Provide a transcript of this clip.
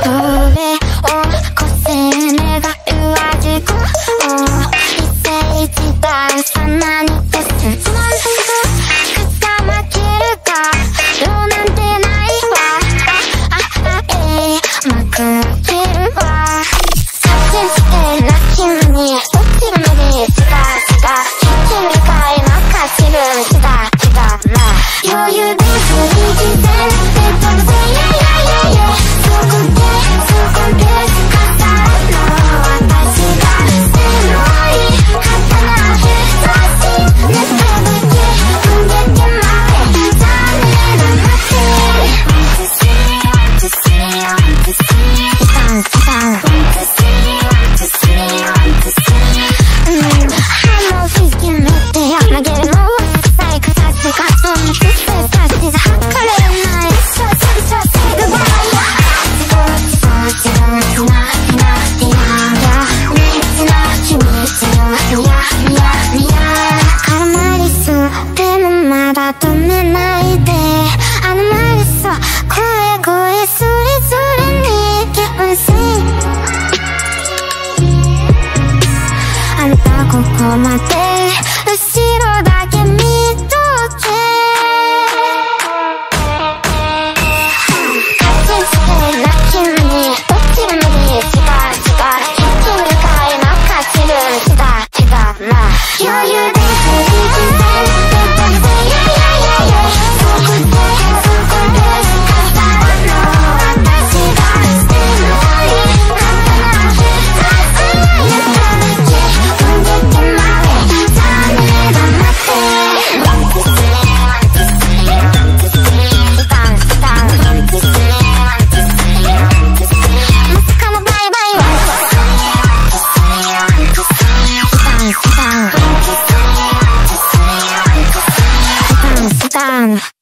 노래 곳에 내가 유아지고 이세이지도 산만히 됐음 그다 막힐까 요난데 나이와 만큼 길을 와 사진 스텔 나키무니 오티르무니 지가 히키미가 이나카 지금 지다 나 요유된 소리지 내 동생ここまで後ろだけ見とけカチンして泣き目に落ちる目に違う引き向かいの勝ちるひだな余裕でDone.